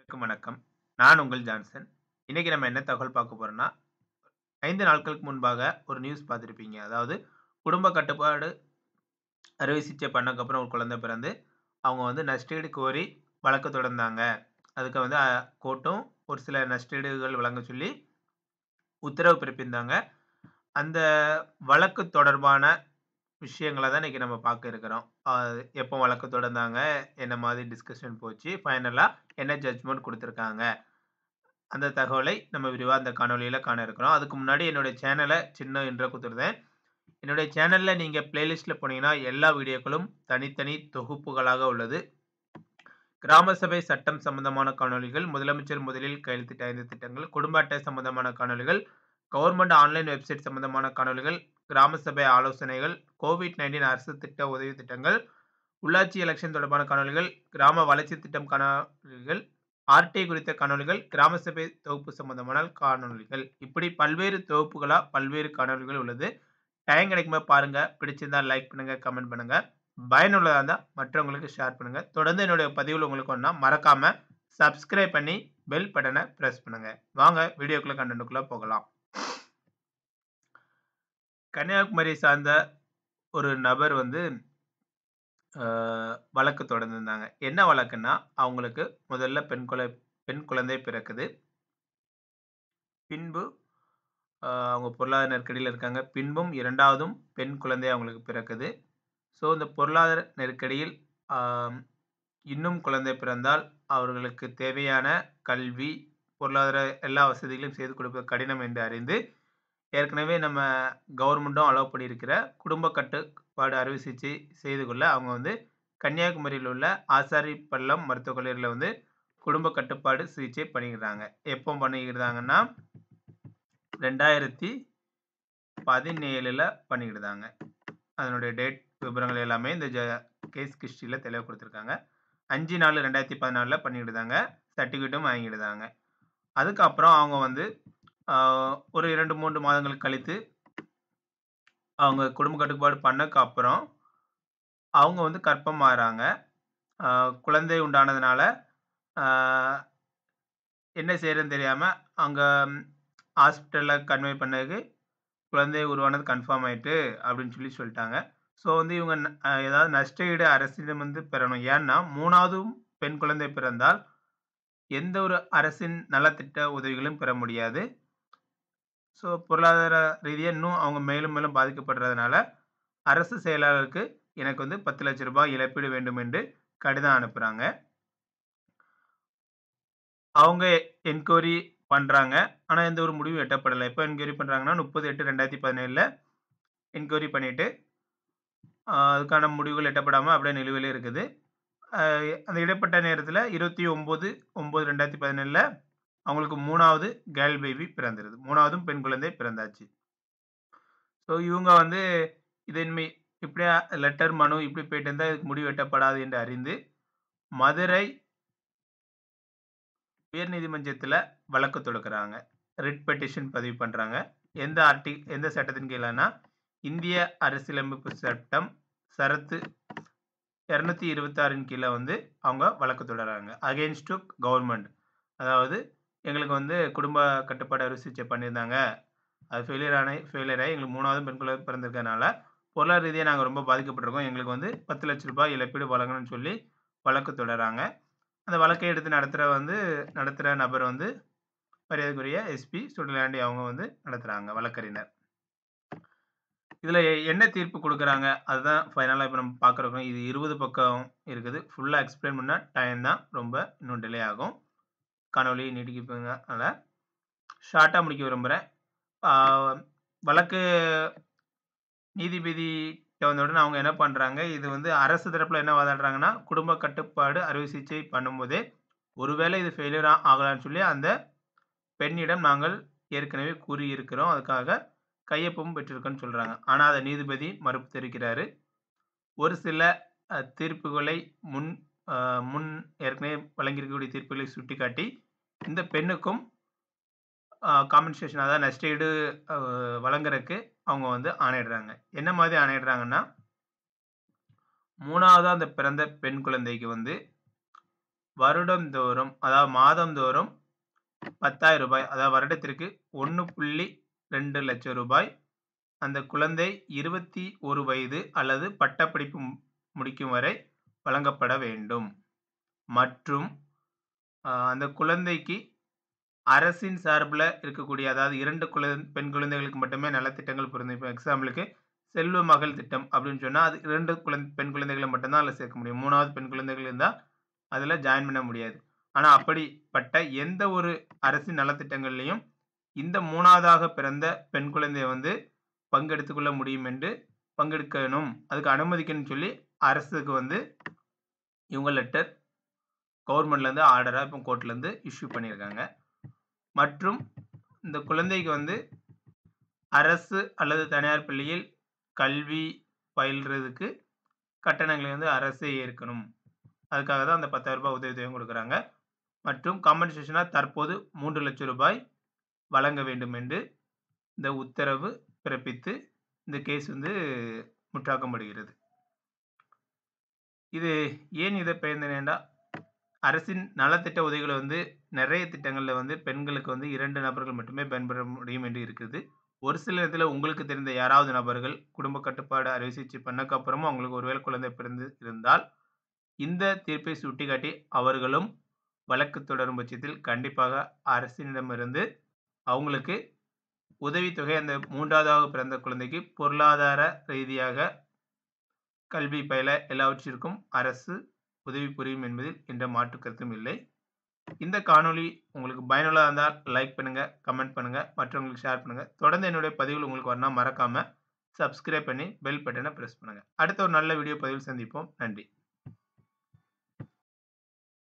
அனைவருக்கும் வணக்கம். நான் உங்கள் ஜான்சன். இன்னைக்கு நம்ம என்ன தகவல் பார்க்க போறோம்னா, 5 நாட்களுக்கு முன்பாக ஒரு நியூஸ் பார்த்திருப்பீங்க. அதாவது குடும்ப கட்டுப்பாடு அறுவை சிகிச்சை பண்ணக்கப்புறம் ஒரு குழந்தை பிறந்து, அவங்க வந்து நஷ்டஈடு கோரி வழக்கு தொடர்ந்தாங்க. அதுக்கு வந்து கோர்ட்டும் ஒரு சில நஷ்டஈடுகள் வழங்க சொல்லி உத்தரவு பிறப்பிந்தாங்க. அந்த வழக்கு தொடர்பான விஷயங்கள தான் இன்னைக்கு நம்ம பார்க்க இருக்கிறோம். எப்போ வழக்கு தொடர்ந்தாங்க? என்ன மாதிரி டிஸ்கஷன் போச்சு? ஃபைனலா என்ன ஜட்ஜ்மென்ட் குடுத்துருக்காங்க? அந்த தகவலை நம்ம விரிவா இந்த காணொளியில காண இருக்கிறோம். அதுக்கு முன்னாடி என்னுடைய சேனல சின்ன இன்ட்ரோ குடுத்துருந்தேன். என்னுடைய சேனல்ல நீங்க பிளேலிஸ்ட்ல போனீங்கன்னா, எல்லா வீடியோக்களும் தனித்தனி தொகுப்புகளாக உள்ளது. கிராம சபை சட்டம் சம்பந்தமான காணொளிகள், முதலமைச்சர் முதலில் கையெழுத்திட்ட 5 திட்டங்கள், குடும்ப அட்டை சம்பந்தமான காணொளிகள், கவர்ன்மென்ட் ஆன்லைன் வெப்சைட் சம்பந்தமான காணொளிகள், கிராம சபை ஆலோசனைகள், கோவிட்-19 அரசு திட்ட உதவி திட்டங்கள், உள்ளாட்சி எலக்ஷன் தொடர்பான காணொளிகள், கிராம வளர்ச்சி திட்டம் காணொளிகள், ஆர்டிஐ குறித்த காணொளிகள், கிராம சபை தொகுப்பு சம்பந்தமான காணொளிகள். இப்படி பல்வேறு தொகுப்புகளா பல்வேறு காணொளிகள் உள்ளது. டைம் கிடைக்கும்போது பாருங்க. பிடிச்சிருந்தா லைக் பண்ணுங்க, கமெண்ட் பண்ணுங்க. பயனுள்ளதா இருந்தா மற்றவங்களுக்கு ஷேர் பண்ணுங்க. தொடர்ந்து என்னுடைய பதிவுகள் உங்களுக்கு வேணும்னா மறக்காம சப்ஸ்கிரைப் பண்ணி பெல் பட்டன பிரஸ் பண்ணுங்க. வாங்க வீடியோக்குள்ள கன்டென்ட்க்குள்ள போகலாம். கன்னியாகுமரி சார்ந்த ஒரு நபர் வந்து அ வழக்கு தொடர்ந்திருந்தாங்க. என்ன வழக்குன்னா, அவங்களுக்கு முதல்ல பெண் குழந்தை பிறக்குது. பின்பு அவங்க பொருளாதார நெருக்கடியில இருக்காங்க. பின்பும் 2வதும் பெண் குழந்தை அவங்களுக்கு பிறக்குது. ஸோ, இந்த பொருளாதார நெருக்கடியில் அ இன்னும் குழந்தை பிறந்தால் அவர்களுக்கு தேவையான கல்வி, பொருளாதார எல்லா வசதிகளையும் செய்து கொடுப்பது கடினம் என்று அறிந்து, ஏற்கனவே நம்ம கவர்மெண்ட்டும் அலோவ் பண்ணியிருக்கிற குடும்ப கட்டுப்பாடு அறுவை சிகிச்சை செய்து கொள்ள அவங்க வந்து கன்னியாகுமரியில் உள்ள ஆசாரிப்பள்ளம் மருத்துவக் கல்லூரியில வந்து குடும்ப கட்டுப்பாடு சிகிச்சை பண்ணிக்கிறாங்க. எப்போ பண்ணிக்கிறாங்கன்னா 2017ல பண்ணிக்கிட்டாங்க. அதனுடைய டேட் விபரங்கள் எல்லாமே இந்த கேஸ் ஹிஸ்டரியில தெளிவா குடுத்துருக்காங்க. 5/4/2014ல பண்ணிக்கிட்டாங்க. சர்டிஃபிகேட்டும் வாங்கிக்கிட்டாங்க. அதுக்கப்புறம் அவங்க வந்து ஒரு 2, 3 மாதங்கள் கழித்து அவங்க குடும்ப கட்டுப்பாடு பண்ணக்கு அப்புறம், அவங்க வந்து கர்ப்பம் ஆகுறாங்க. குழந்தை உண்டானதுனால, ஆ என்ன செய்றதுன்னு தெரியாம அங்க ஹாஸ்பிட்டல்ல கன்வே பண்ணதுக்கு குழந்தை உருவானது கன்ஃபார்ம் ஆயிட்டு அப்படின்னு சொல்லிட்டாங்க. ஸோ வந்து இவங்க ஏதாவது நஷ்டஈடு அரசிடம் வந்து பெறணும். ஏன்னா 3வதும் பெண் குழந்தை பிறந்தால் எந்த ஒரு அரசின் நலத்திட்ட உதவிகளும் பெற முடியாது. ஸோ பொருளாதார ரீதியா இன்னும் அவங்க மேலும் மேலும் பாதிக்கப்படுறதுனால, அரசு செயலாளருக்கு எனக்கு வந்து ரூ. 10,00,000 இழப்பீடு வேண்டும் என்று கடிதம் அனுப்புறாங்க. அவங்க என்கொயரி பண்றாங்க. ஆனா எந்த ஒரு முடிவும் எட்டப்படல. எப்ப என்கொயரி பண்றாங்கன்னா 30/8/2017ல என்கொயரி பண்ணிட்டு, அதுக்கான முடிவுகள் எட்டப்படாம அப்படியே நிலுவையிலே இருக்குது. அ அந்த இடைப்பட்ட நேரத்தில 29/9/2017ல அவங்களுக்கு 3வது கேர்ள் பேபி பிறந்திருது. 3வதும் பெண் குழந்தை பிறந்தாச்சு. ஸோ இவங்க வந்து இதன்மை இப்படியே லெட்டர் மனு இப்படி போயிட்டு இருந்தா இதுக்கு முடிவு எட்டப்படாது என்று அறிந்து, மதுரை உயர்நீதிமன்றத்தில வழக்கு தொடுக்குறாங்க. ரிட் பெட்டிஷன் பதிவு பண்றாங்க. எந்த சட்டத்தின் கீழனா, இந்திய அரசியலமைப்பு சட்டம் சரத்து 226ன் கீழ வந்து அவங்க வழக்கு தொடர்றாங்க. Against to government. அதாவது எங்களுக்கு வந்து குடும்ப கட்டுப்பாடு அறுவை சிகிச்சை பண்ணியிருந்தாங்க. அது ஃபெயிலியர் ஆயி எங்களுக்கு 3வது பெண் குழந்தை பிறந்திருக்கிறதுனால, பொருளாதார ரீதியா நாங்க ரொம்ப பாதிக்கப்பட்டுருக்கோம். எங்களுக்கு வந்து ரூ. 10,00,000 இழப்பீடு வழங்கணும்னு சொல்லி வழக்கு தொடர்றாங்க. அந்த வழக்கை எடுத்து நடத்துற நபர் வந்து மரியாதைக்குரிய எஸ்பி சுடர்லாண்டி அவங்க வந்து நடத்துறாங்க வழக்கறிஞர். இதுல என்ன தீர்ப்பு குடுக்குறாங்க? அதுதான் ஃபைனலா இப்ப நம்ம பார்க்குறோம். இது 20 பக்கம் இருக்குது. ஃபுல்லா எக்ஸ்பிளைன் பண்ணா டைம் தான் ரொம்ப இன்னும் டிலே ஆகும். காணொளி நீட்டிக்கிறதுனால ஷார்ட்டா முடிக்க விரும்புறேன். ஆ வழக்கு நீதிபதிட்ட வந்த உடனே அவங்க என்ன பண்றாங்க, இது வந்து அரசு தரப்புல என்ன வாதாடுறாங்கன்னா, குடும்ப கட்டுப்பாடு அறுவை சிகிச்சை பண்ணும்போதே, ஒருவேளை இது ஃபெயிலியர் ஆகலான்னு சொல்லி அந்த பெண்ணிடம் நாங்கள் ஏற்கனவே கூறியிருக்கிறோம். அதுக்காக கையொப்பமும் பெற்றிருக்கோன்னு சொல்றாங்க. ஆனா அத நீதிபதி மறுப்பு தெரிவிக்கிறாரு. ஒரு சில தீர்ப்புகளை முன் அ முன் ஏற்கனவே வழங்கியிருக்கக்கூடிய தீர்ப்புகளை சுட்டிக்காட்டி, இந்த பெண்ணுக்கும் காம்பன்சேஷன் அதாவது நஷ்டஈடு வழங்குறக்கு அவங்க வந்து ஆணையிடுறாங்க. என்ன மாதிரி ஆணையிடுறாங்கன்னா, 3வதா அந்த பிறந்த பெண் குழந்தைக்கு வந்து வருடந்தோறும் அதாவது மாதந்தோறும் ரூ. 10,000 அதாவது வருடத்திற்கு 1.2 லட்சம் ரூபாய் அந்த குழந்தை 21 வயது அல்லது பட்டப்படிப்பு முடிக்கும் வரை வழங்கப்பட வேண்டும். மற்றும் அந்த குழந்தைக்கு அரசின் சார்புல இருக்கக்கூடிய அதாவது 2 பெண் குழந்தைகளுக்கு மட்டுமே நலத்திட்டங்கள் பொருந்தும். இப்போ எக்ஸாம்பிளுக்கு செல்வ மகள் திட்டம் அப்படின்னு சொன்னா, அது 2 பெண் குழந்தைகள மட்டும் தான் அதுல சேர்க்க முடியும். 3வது பெண் குழந்தைகள் இருந்தா, அதுல ஜாயின் பண்ண முடியாது. ஆனா அப்படிப்பட்ட எந்த ஒரு அரசின் நலத்திட்டங்கள்லயும், இந்த 3வதாக பிறந்த பெண் குழந்தைய வந்து பங்கெடுத்துக் கொள்ள முடியும் என்று பங்கெடுக்கணும். அதுக்கு அனுமதிக்கணும்னு சொல்லி அரசுக்கு வந்து இவங்க லெட்டர் கவர்மெண்ட்லேருந்து ஆர்டரா இப்போ கோர்ட்லேருந்து இஷ்யூ பண்ணியிருக்காங்க. மற்றும் இந்த குழந்தைக்கு வந்து அரசு அல்லது தனியார் பள்ளியில் கல்வி பயில்றதுக்கு கட்டணங்களை வந்து அரசே ஏற்கணும். அதுக்காக தான் அந்த ரூ. 10,000 உதவித்தொகையும் குடுக்குறாங்க. மற்றும் காம்பன்சேஷனா தற்போது ரூ. 3,00,000 வழங்க வேண்டும் என்று இந்த உத்தரவு பிறப்பித்து இந்த கேஸ் வந்து முற்றாக்கப்படுகிறது. இது ஏன் இத பெயர்ந்தேனேன்டா, அரசின் நலத்திட்ட உதவிகள வந்து நெறைய திட்டங்கள்ல வந்து பெண்களுக்கு வந்து 2 நபர்கள் மட்டுமே பயன்பெற முடியும் என்று இருக்குது. ஒரு சில இடத்துல உங்களுக்கு தெரிந்த யாராவது நபர்கள் குடும்ப கட்டுப்பாடு அறுவை சிகிச்சை பண்ணக்கு அப்புறமும் அவங்களுக்கு ஒருவேளை குழந்தை பிறந்து இருந்தால், இந்த தீர்ப்பை சுட்டிக்காட்டி அவர்களும் வழக்கு தொடரும் பட்சத்தில் கண்டிப்பாக அரசினிடமிருந்து அவங்களுக்கு உதவித்தொகை அந்த 3வதாக பிறந்த குழந்தைக்கு பொருளாதார ரீதியாக கல்வி பயில எல்லாவற்றிற்கும் அரசு உதவி புரியும் என்பதில் எந்த மாற்று கருத்தும் இல்லை. இந்த காணொளி உங்களுக்கு பயனுள்ளதா இருந்தால் லைக் பண்ணுங்க, கமெண்ட் பண்ணுங்க, மற்றவங்களுக்கு ஷேர் பண்ணுங்க. தொடர்ந்து என்னுடைய பதிவுகள் உங்களுக்கு வரணும்னா மறக்காம சப்ஸ்கிரைப் பண்ணி பெல் பட்டனை பிரஸ் பண்ணுங்க. அடுத்த ஒரு நல்ல வீடியோ பதிவில் சந்திப்போம். நன்றி.